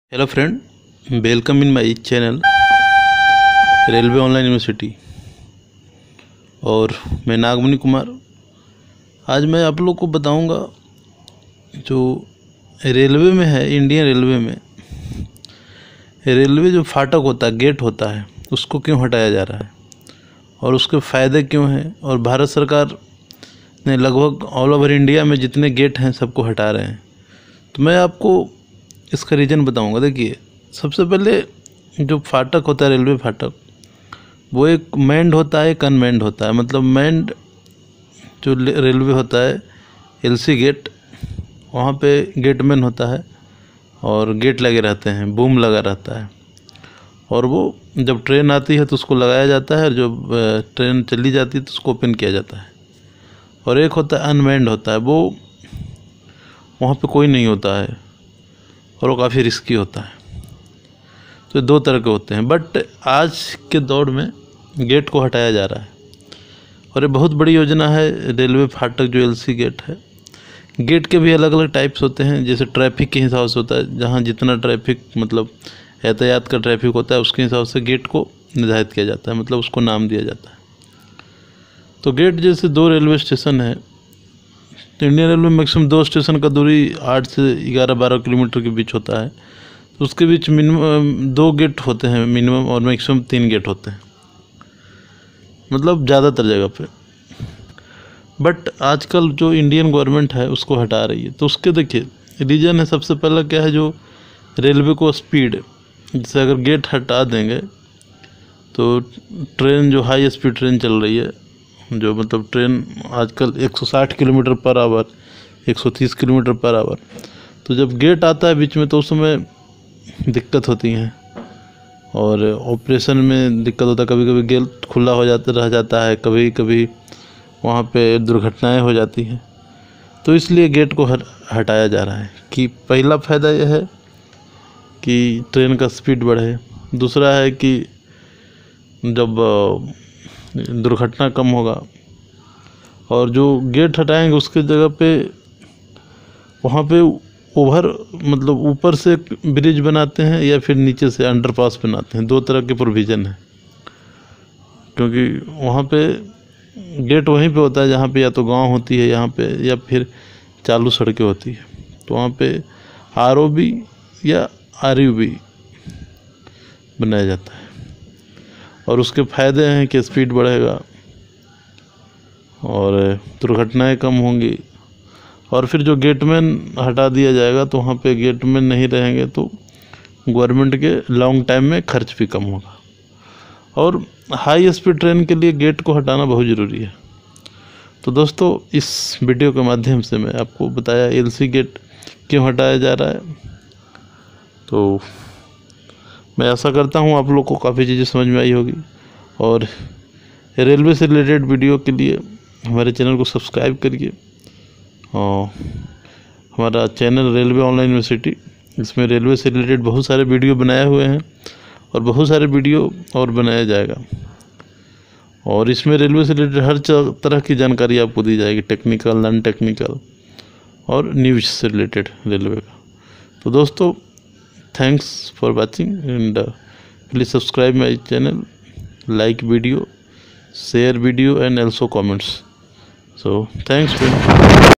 Hello friend, welcome in my channel railway online university. और मैं नागमणि कुमार। आज मैं आप लोग को बताऊंगा जो रेलवे में है, इंडियन रेलवे में रेलवे जो फाटक होता है, गेट होता है, उसको क्यों हटाया जा रहा है और उसके फ़ायदे क्यों हैं। और भारत सरकार ने लगभग ऑल ओवर इंडिया में जितने गेट हैं सबको हटा रहे हैं। तो मैं आपको इसका रीज़न बताऊंगा। देखिए, सबसे पहले जो फाटक होता है, रेलवे फाटक, वो एक मैन्ड होता है, एक अनमैन्ड होता है। मतलब मैन्ड जो रेलवे होता है, एलसी गेट, वहाँ पे गेटमैन होता है और गेट लगे रहते हैं, बूम लगा रहता है। और वो जब ट्रेन आती है तो उसको लगाया जाता है, और जब ट्रेन चली जाती है तो उसको ओपन किया जाता है। और एक होता है अनमैन्ड होता है, वो वहाँ पे कोई नहीं होता है और वो काफ़ी रिस्की होता है। तो दो तरह के होते हैं। बट आज के दौर में गेट को हटाया जा रहा है और ये बहुत बड़ी योजना है। रेलवे फाटक जो एलसी गेट है, गेट के भी अलग अलग टाइप्स होते हैं। जैसे ट्रैफिक के हिसाब से होता है, जहाँ जितना ट्रैफिक मतलब यातायात का ट्रैफिक होता है उसके हिसाब से गेट को निर्धारित किया जाता है, मतलब उसको नाम दिया जाता है। तो गेट जैसे दो रेलवे स्टेशन है, तो इंडियन रेलवे में मैक्सिमम दो स्टेशन का दूरी 8 से 11-12 किलोमीटर के बीच होता है। तो उसके बीच मिनिमम 2 गेट होते हैं मिनिमम, और मैक्सिमम 3 गेट होते हैं, मतलब ज़्यादातर जगह पे। बट आजकल जो इंडियन गवर्नमेंट है उसको हटा रही है। तो उसके देखिए रीज़न है। सबसे पहला क्या है, जो रेलवे को स्पीड, जैसे अगर गेट हटा देंगे तो ट्रेन जो हाई स्पीड ट्रेन चल रही है, जो मतलब ट्रेन आजकल 160 kilometre per hour, 130 kilometre per hour, तो जब गेट आता है बीच में तो उस समय दिक्कत होती हैं और ऑपरेशन में दिक्कत होता है। कभी कभी गेट खुला हो जाता रह जाता है, कभी कभी वहाँ पे दुर्घटनाएं हो जाती हैं। तो इसलिए गेट को हटाया जा रहा है कि पहला फ़ायदा यह है कि ट्रेन का स्पीड बढ़े। दूसरा है कि जब दुर्घटना कम होगा। और जो गेट हटाएंगे उसके जगह पे वहाँ पे ओवर मतलब ऊपर से ब्रिज बनाते हैं या फिर नीचे से अंडरपास बनाते हैं। दो तरह के प्रोविज़न है, क्योंकि वहाँ पे गेट वहीं पे होता है जहाँ पे या तो गांव होती है यहाँ पे, या फिर चालू सड़कें होती है। तो वहाँ पे आरओबी या आरयूबी बनाया जाता है। और उसके फ़ायदे हैं कि स्पीड बढ़ेगा और दुर्घटनाएं कम होंगी। और फिर जो गेटमैन हटा दिया जाएगा तो वहाँ पे गेटमैन नहीं रहेंगे, तो गवर्नमेंट के लॉन्ग टाइम में खर्च भी कम होगा। और हाई स्पीड ट्रेन के लिए गेट को हटाना बहुत ज़रूरी है। तो दोस्तों, इस वीडियो के माध्यम से मैं आपको बताया एलसी गेट क्यों हटाया जा रहा है। तो मैं आशा करता हूँ आप लोग को काफ़ी चीज़ें समझ में आई होगी। और रेलवे से रिलेटेड वीडियो के लिए हमारे चैनल को सब्सक्राइब करिए। और हमारा चैनल रेलवे ऑनलाइन यूनिवर्सिटी, इसमें रेलवे से रिलेटेड बहुत सारे वीडियो बनाए हुए हैं और बहुत सारे वीडियो और बनाया जाएगा। और इसमें रेलवे से रिलेटेड हर तरह की जानकारी आपको दी जाएगी, टेक्निकल, नॉन टेक्निकल और न्यूज़ से रिलेटेड रेलवे का। तो दोस्तों, thanks for watching and please subscribe my channel, like video, share video and also comments. So thanks friend.